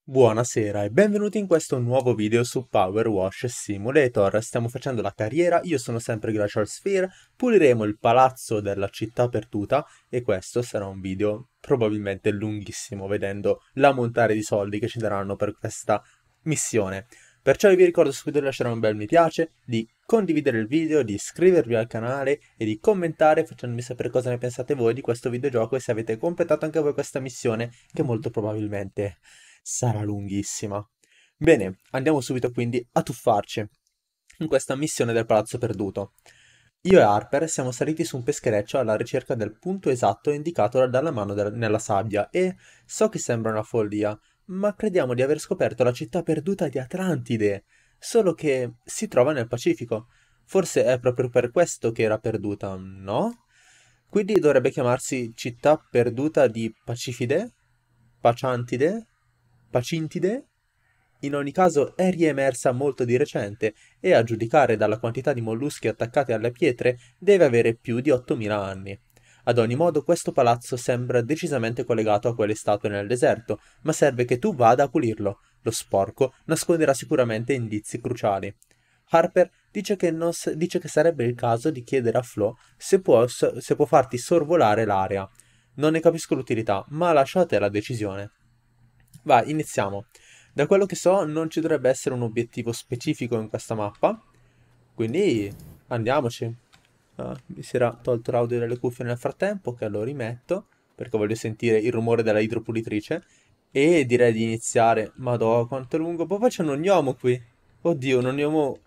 Buonasera e benvenuti in questo nuovo video su Power Wash Simulator. Stiamo facendo la carriera, io sono sempre Glacial Sphere, puliremo il palazzo della città perduta e questo sarà un video probabilmente lunghissimo, vedendo l'ammontare di soldi che ci daranno per questa missione. Perciò vi ricordo subito di lasciare un bel mi piace, di condividere il video, di iscrivervi al canale e di commentare facendomi sapere cosa ne pensate voi di questo videogioco e se avete completato anche voi questa missione che molto probabilmente sarà lunghissima. Bene, andiamo subito quindi a tuffarci in questa missione del palazzo perduto. Io e Harper siamo saliti su un peschereccio alla ricerca del punto esatto indicato dalla mano nella sabbia e so che sembra una follia, ma crediamo di aver scoperto la città perduta di Atlantide, solo che si trova nel Pacifico. Forse è proprio per questo che era perduta, no? Quindi dovrebbe chiamarsi città perduta di Pacifide? Paciantide? Pacintide? In ogni caso è riemersa molto di recente e, a giudicare dalla quantità di molluschi attaccati alle pietre, deve avere più di 8000 anni. Ad ogni modo, questo palazzo sembra decisamente collegato a quelle statue nel deserto, ma serve che tu vada a pulirlo. Lo sporco nasconderà sicuramente indizi cruciali. Harper dice che, dice che sarebbe il caso di chiedere a Flo se può farti sorvolare l'area. Non ne capisco l'utilità, ma lascio a te la decisione. Vai, iniziamo. Da quello che so, non ci dovrebbe essere un obiettivo specifico in questa mappa, quindi andiamoci. Mi si era tolto l'audio delle cuffie nel frattempo, che lo rimetto, perché voglio sentire il rumore della idropulitrice. E direi di iniziare. Madò, quanto è lungo. Poi c'è un gnomo qui. Oddio, un gnomo...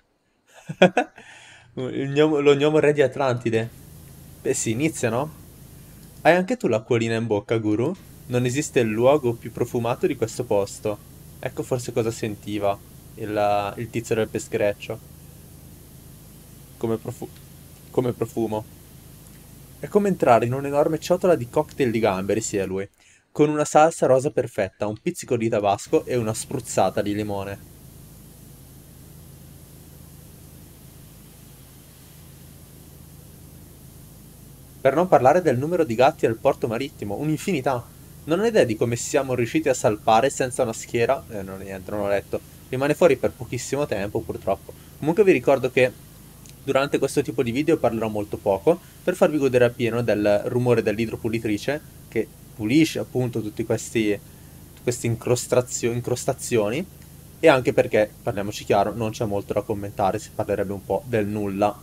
lo gnomo re di Atlantide. Beh, si inizia, no? Hai anche tu l'acquolina in bocca, Guru? Non esiste luogo più profumato di questo posto. Ecco forse cosa sentiva il tizio del peschereccio. Come, come profumo. È come entrare in un'enorme ciotola di cocktail di gamberi, sia lui, con una salsa rosa perfetta, un pizzico di tabasco e una spruzzata di limone. Per non parlare del numero di gatti al porto marittimo, un'infinità. Non ho idea di come siamo riusciti a salpare senza una schiera. Non niente, non ho letto. Rimane fuori per pochissimo tempo, purtroppo. Comunque vi ricordo che durante questo tipo di video parlerò molto poco, per farvi godere appieno del rumore dell'idropulitrice, che pulisce appunto queste incrostazioni, e anche perché, parliamoci chiaro, non c'è molto da commentare, si parlerebbe un po' del nulla.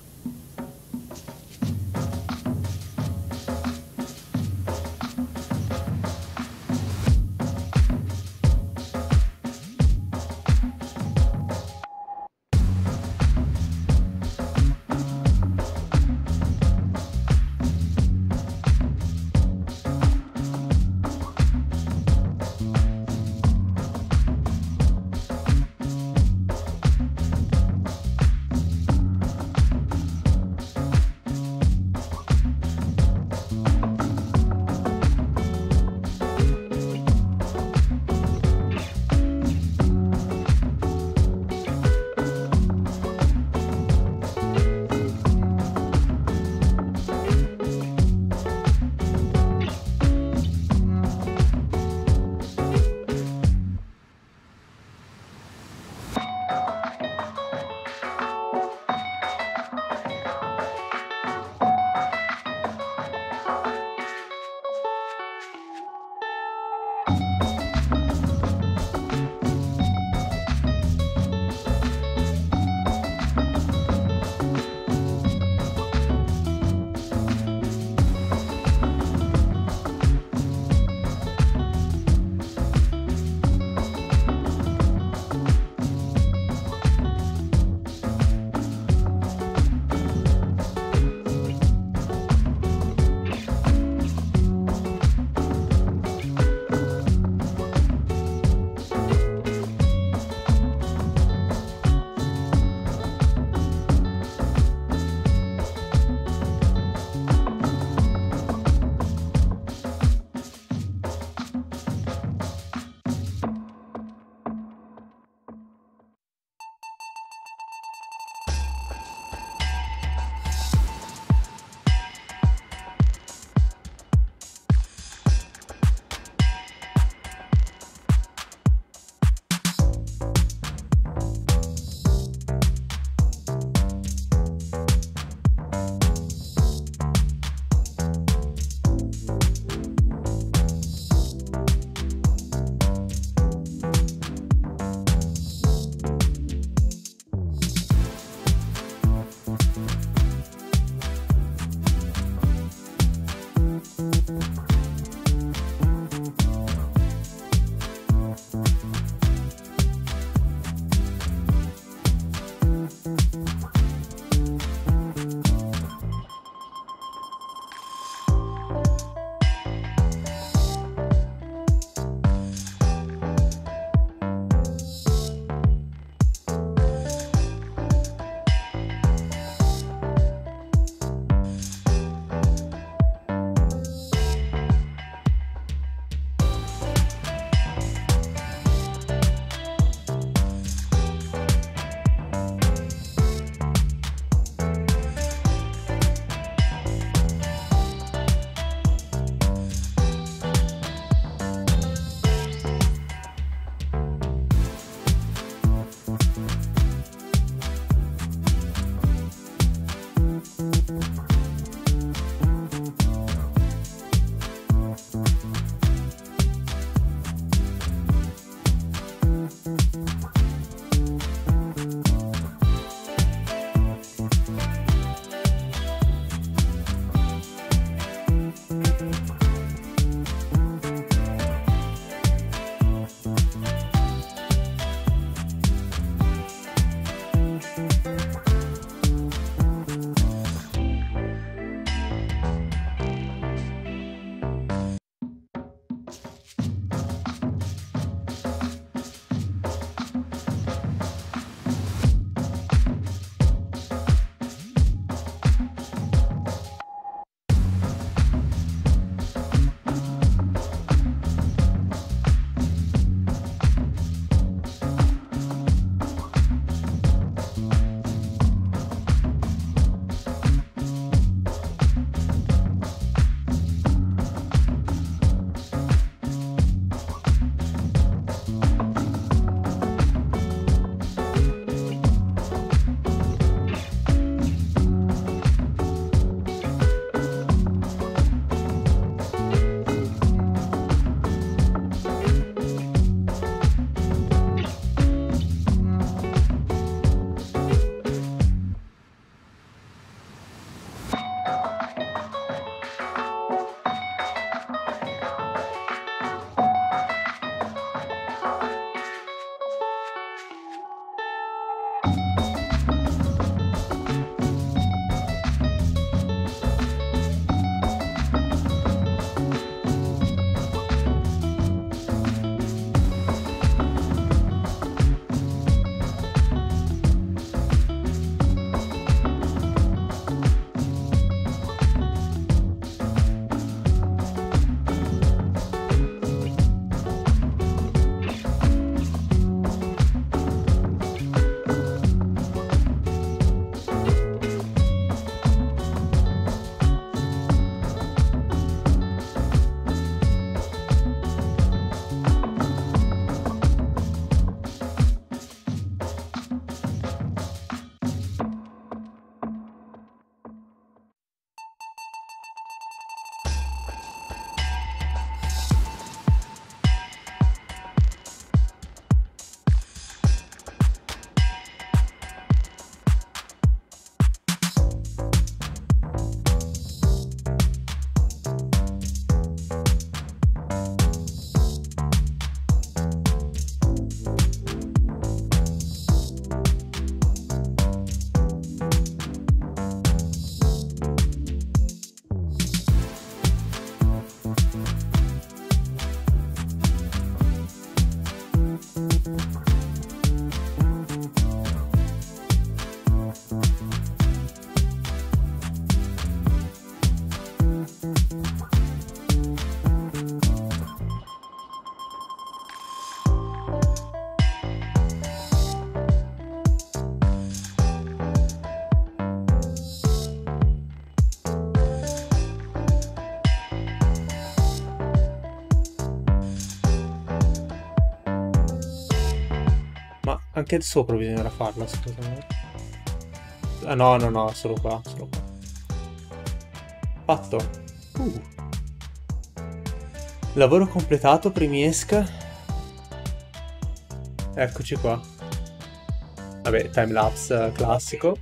Anche sopra bisognerà farla, scusami. Ah, no, no, no, solo qua, solo qua. Fatto. Lavoro completato, primiesca. Eccoci qua. Vabbè, timelapse classico.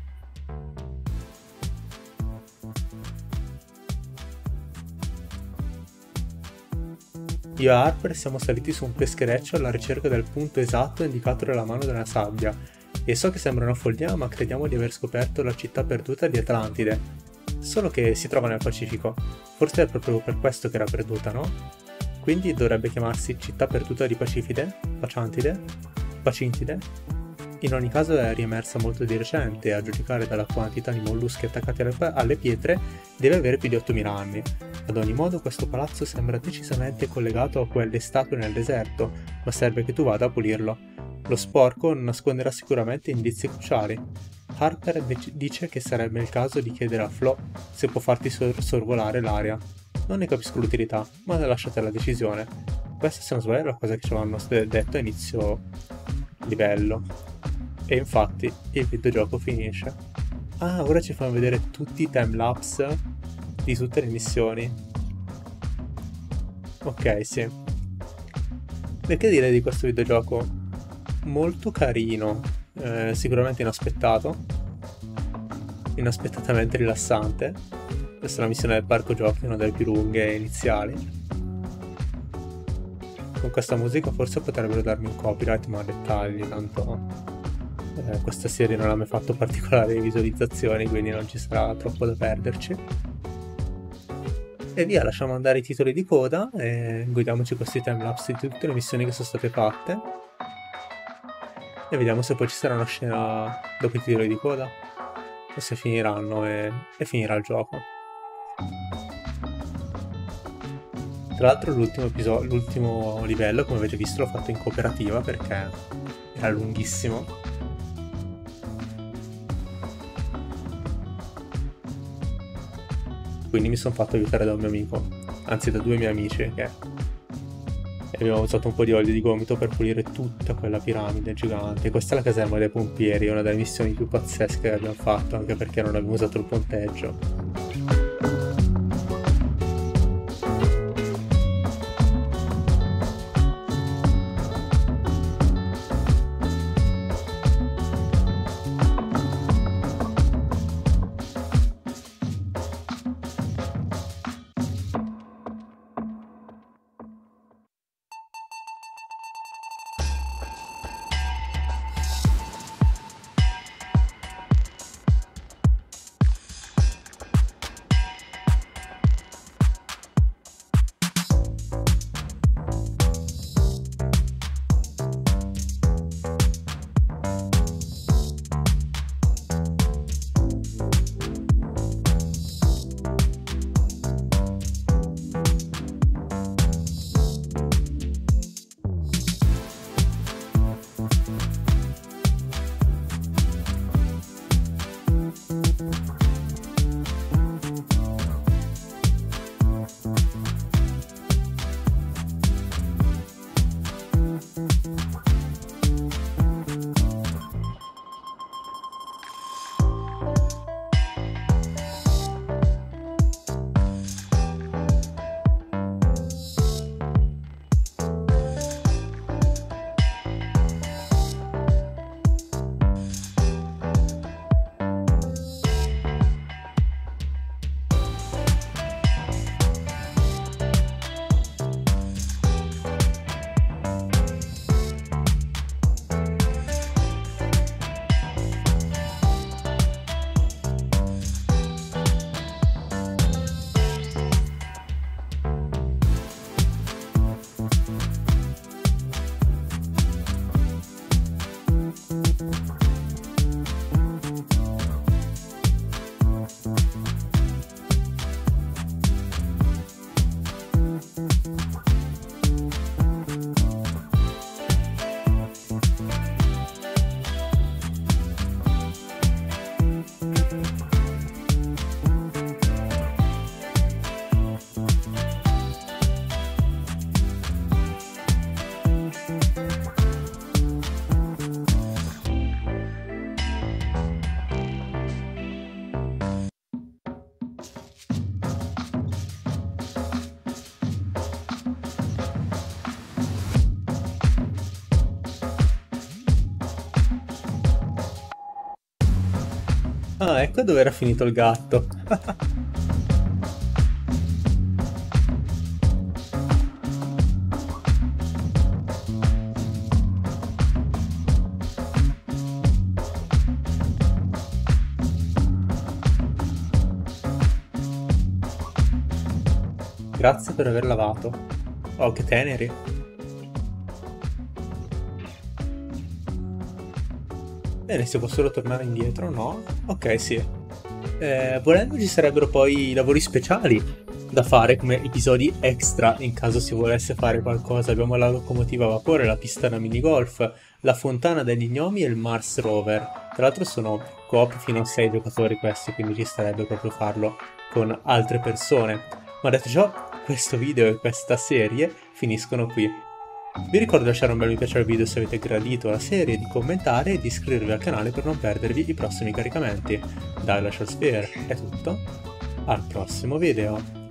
Io e Harper siamo saliti su un peschereccio alla ricerca del punto esatto indicato nella mano della sabbia. E so che sembra una follia, ma crediamo di aver scoperto la città perduta di Atlantide. Solo che si trova nel Pacifico. Forse è proprio per questo che era perduta, no? Quindi dovrebbe chiamarsi città perduta di Pacifide? Pacantide? Pacintide? In ogni caso è riemersa molto di recente e a giudicare dalla quantità di molluschi attaccati alle pietre deve avere più di 8000 anni. Ad ogni modo questo palazzo sembra decisamente collegato a quelle statue nel deserto, ma serve che tu vada a pulirlo. Lo sporco nasconderà sicuramente indizi cruciali. Harper dice che sarebbe il caso di chiedere a Flo se può farti sorvolare l'area. Non ne capisco l'utilità, ma lasciate la decisione. Questa, se non sbaglio, è la cosa che ci avevano detto a inizio livello. E infatti il videogioco finisce. Ah, ora ci fanno vedere tutti i timelapse di tutte le missioni. Ok, sì. E che dire di questo videogioco? Molto carino, sicuramente inaspettato, inaspettatamente rilassante. Questa è la missione del parco giochi, una delle più lunghe iniziali. Con questa musica forse potrebbero darmi un copyright, ma dettagli, tanto questa serie non ha mai fatto particolari visualizzazioni, quindi non ci sarà troppo da perderci. E via, lasciamo andare i titoli di coda e guidiamoci questi timelapse di tutte le missioni che sono state fatte. E vediamo se poi ci sarà una scena dopo i titoli di coda o se finiranno e finirà il gioco. Tra l'altro l'ultimo livello, come avete visto, l'ho fatto in cooperativa perché era lunghissimo. Quindi mi sono fatto aiutare da un mio amico, anzi da due miei amici, e abbiamo usato un po' di olio di gomito per pulire tutta quella piramide gigante. Questa è la caserma dei pompieri, una delle missioni più pazzesche che abbiamo fatto, anche perché non abbiamo usato il ponteggio. Ah, ecco dove era finito il gatto. Grazie per aver lavato. Oh, che teneri. Bene, si può solo tornare indietro, no? Ok, sì. Volendo ci sarebbero poi lavori speciali da fare come episodi extra in caso si volesse fare qualcosa. Abbiamo la locomotiva a vapore, la pista da minigolf, la fontana degli gnomi e il Mars Rover. Tra l'altro sono coop fino a 6 giocatori questi, quindi ci starebbe proprio farlo con altre persone. Ma detto ciò, questo video e questa serie finiscono qui. Vi ricordo di lasciare un bel mi piace al video se avete gradito la serie, di commentare e di iscrivervi al canale per non perdervi i prossimi caricamenti. Da Glacial Sphere è tutto, al prossimo video!